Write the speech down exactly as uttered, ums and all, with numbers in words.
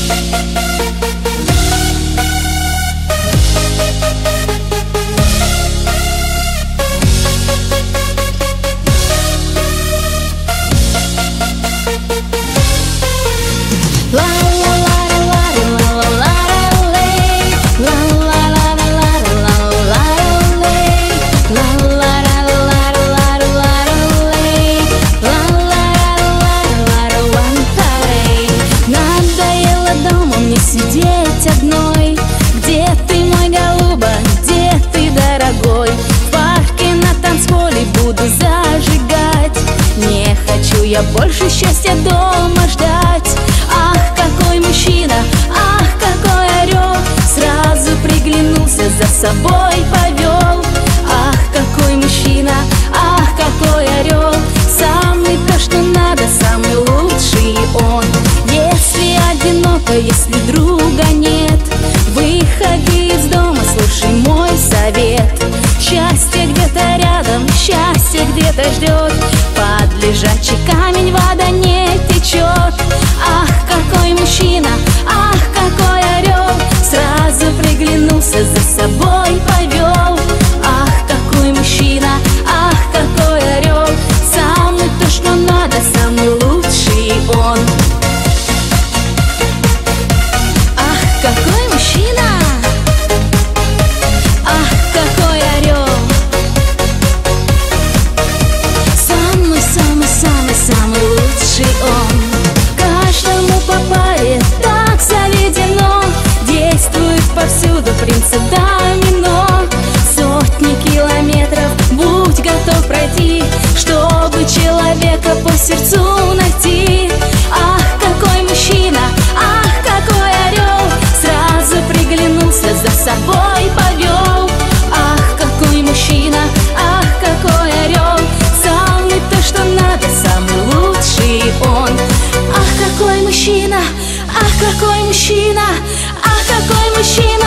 Сидеть одной, где ты, мой голуба, где ты, дорогой? В парке на танцполе буду зажигать. Не хочу я больше счастья дома ждать. Ах, какой мужчина, ах, какой орел, сразу приглянулся, за собой повел. Ах, какой мужчина, ах, какой орел, самый то, что надо, самый лучший он. Если одиноко, если друга нет, выходи из дома, слушай мой совет. Счастье где-то рядом, счастье где-то ждет, под лежачий камень вода не течет. Ах, какой мужчина, ах, какой орел, сразу приглянулся, за собой повел. Ах, какой мужчина, ах, какой орел, самый то, что надо, самый лучший он. Какой мужчина, ах, какой орел, самый, самый, самый, самый лучший он. Каждому по паре так заведено, действует повсюду принцип домино. Сотни километров будь готов пройти, чтобы человека по сердцу найти. Ах, какой мужчина, ах, какой орел, сразу приглянулся, за собой повел. Ах, какой мужчина, ах, какой орел, самый то, что надо, самый лучший он. Ах, какой мужчина, ах, какой мужчина, ах, какой мужчина.